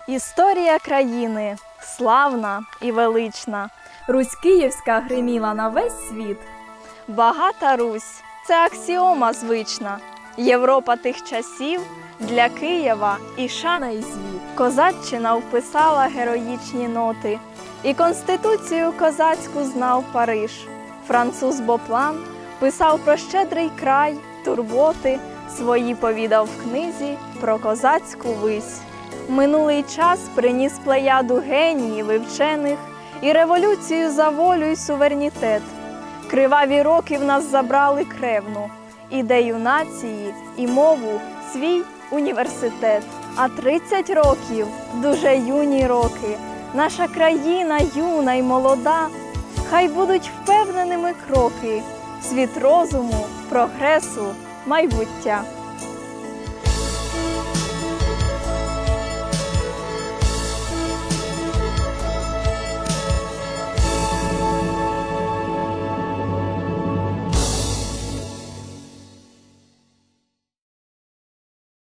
Історія країни славна і велична. Русь Київська гриміла на весь світ. Багата Русь – це аксіома звична. Європа тих часів для Києва і шана і звіт. Козаччина вписала героїчні ноти, і конституцію козацьку знав Париж. Француз Боплан писав про щедрий край, турботи свої повідав в книзі про козацьку вись. Минулий час приніс плеяду геніїв і вчених, і революцію за волю й суверенітет. Криваві роки в нас забрали кревну, ідею нації і мову, свій університет. А 30 років – дуже юні роки. Наша країна юна й молода, хай будуть впевненими кроки, світ розуму, прогресу, майбуття.